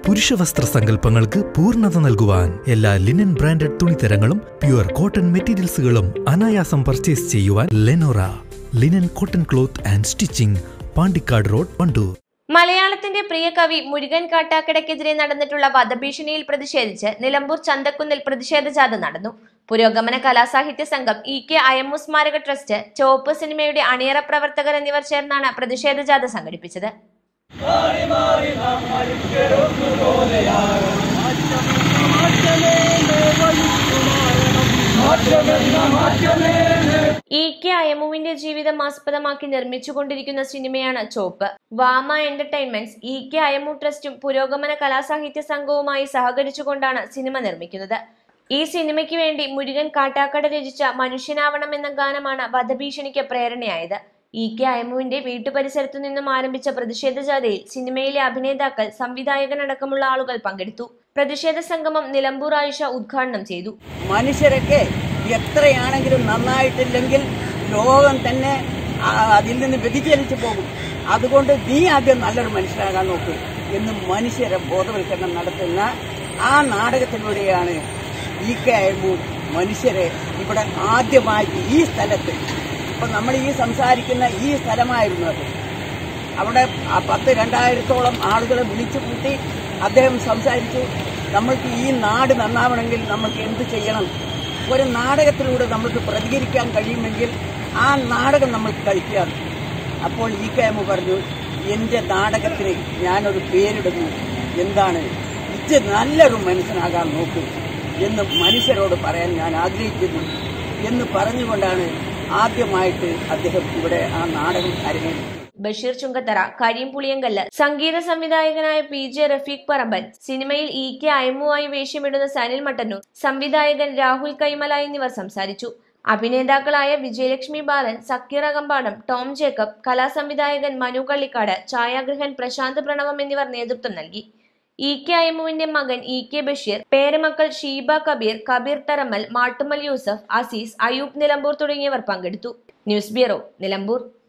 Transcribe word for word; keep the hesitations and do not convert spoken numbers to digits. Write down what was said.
പുരുഷവസ്ത്ര സങ്കല്പങ്ങൾക്ക് പൂർണ്ണത നൽകുവാൻ എല്ലാ ലിനൻ ബ്രാൻഡഡ് തുണിത്തരങ്ങളും പ്യുവർ കോട്ടൺ മെറ്റീരിയൽസുകളും അനായാസം പർച്ചേസ് ചെയ്യുവാൻ Lenora linen cotton cloth and stitching, Pandikkad road, Wandoor. മലയാളത്തിന്റെ പ്രിയ കവി മുരുകൻ കാട്ടാക്കടയ്ക്കെതിരെ നടന്നിട്ടുള്ള വധഭീഷണിയിൽ പ്രതിഷേധിച്ച് നിലമ്പൂർ ചന്തക്കുന്നിൽ പ്രതിഷേധ ജാഥ നടന്നു. പുരോഗമന കലാസാഹിത്യ സംഘം, ഇ കെ അയമ്മു സ്മാരക ട്രസ്റ്റ്, ചോപ്പ് സിനിമയുടെ അണിയറ പ്രവർത്തകർ എന്നിവർ ചേർന്നാണ് പ്രതിഷേധ ജാഥ സംഘടിപ്പിച്ചത്. ഇ കെ അയമ്മുവിന്റെ ജീവിതം ആസ്പദമാക്കി നിർമ്മിച്ചുകൊണ്ടിരിക്കുന്ന സിനിമയാണ് Chopp. Vama entertainments, E K Ayammu ട്രസ്റ്റും പുരോഗമന കലാസാഹിത്യ സംഘവുമായി സഹകരിച്ചുകൊണ്ടാണ് സിനിമ നിർമ്മിക്കുന്നത്. ഈ സിനിമയ്ക്ക് വേണ്ടി മുരുകൻ കാട്ടാക്കട രചിച്ച മനുഷ്യനാവണം എന്ന ഗാനമാണ് വധഭീഷണിക്ക് പ്രേരണയായത്. ഇ കെ അയമ്മുവിന്റെ വീട്ടുപരിസരത്തു നിന്നും ആരംഭിച്ച പ്രതിഷേധ ജാഥയിൽ സിനിമയിലെ അഭിനേതാക്കൾ, സംവിധായകനടക്കമുള്ള ആളുകൾ പങ്കെടുത്തു. പ്രതിഷേധ സംഗമം നിലമ്പൂർ ആയിഷ ഉദ്ഘാടനം ചെയ്തു. മനുഷ്യരൊക്കെ എത്രയാണെങ്കിലും നന്നായിട്ടില്ലെങ്കിൽ ലോകം തന്നെ അതിൽ നിന്ന് വ്യതിചലിച്ചു പോകും. അതുകൊണ്ട് നീ ആദ്യം നല്ലൊരു മനുഷ്യരാകാൻ നോക്ക് എന്ന് മനുഷ്യരെ ബോധവൽക്കരണം നടത്തുന്ന ആ നാടകത്തിലൂടെയാണ് ഇ കെ അയമ്മു മനുഷ്യരെ ഇവിടെ ആദ്യമായിട്ട് ഈ സ്ഥലത്ത്, ഇപ്പൊ നമ്മൾ ഈ സംസാരിക്കുന്ന ഈ സ്ഥലമായിരുന്നു അത്. അവിടെ പത്ത് രണ്ടായിരത്തോളം ആളുകളെ വിളിച്ചു കൂട്ടി അദ്ദേഹം സംസാരിച്ചു. നമ്മൾക്ക് ഈ നാട് നന്നാവണമെങ്കിൽ നമ്മൾക്ക് എന്ത് ചെയ്യണം, ഒരു നാടകത്തിലൂടെ നമ്മൾക്ക് പ്രതികരിക്കാൻ കഴിയുമെങ്കിൽ ആ നാടകം നമ്മൾക്ക് കളിക്കാം. അപ്പോൾ ഇ കെ അയമ്മു പറഞ്ഞു, എന്റെ നാടകത്തിന് ഞാനൊരു പേരിടുന്നു, എന്താണ്, ഇത് നല്ലൊരു മനുഷ്യനാകാൻ നോക്കൂ എന്ന് മനുഷ്യരോട് പറയാൻ ഞാൻ ആഗ്രഹിക്കുന്നു എന്ന് പറഞ്ഞുകൊണ്ടാണ് ആദ്യമായിട്ട് അദ്ദേഹം ഇവിടെ ആ നാടകം അരങ്ങേറി. ബഷീർ ചുങ്കത്തറ, കരീം പുളിയങ്കല്ല്, സംഗീത സംവിധായകനായ പി ജെ റഫീഖ് പറമ്പൻ, സിനിമയിൽ ഇ കെ അയമ്മുവായി വേഷമിടുന്ന സനിൽ മട്ടന്നൂർ, സംവിധായകൻ രാഹുൽ കൈമല എന്നിവർ സംസാരിച്ചു. അഭിനേതാക്കളായ വിജയലക്ഷ്മി ബാലൻ, സക്കീർ അകമ്പാടം, ടോം ജേക്കബ്, കലാസംവിധായകൻ മനു കള്ളിക്കാട്, ഛായാഗ്രഹൻ പ്രശാന്ത് പ്രണവം എന്നിവർ നേതൃത്വം നൽകി. ഇ കെ അയമ്മുവിന്റെ മകൻ ഇ കെ ബഷീർ, പേരമക്കൾ ഷീബ കബീർ, കബീർ തറമ്മൽ, മാട്ടുമൽ യൂസഫ്, അസീസ്, അയൂബ് നിലമ്പൂർ തുടങ്ങിയവർ പങ്കെടുത്തു. News bureau, Nilambur.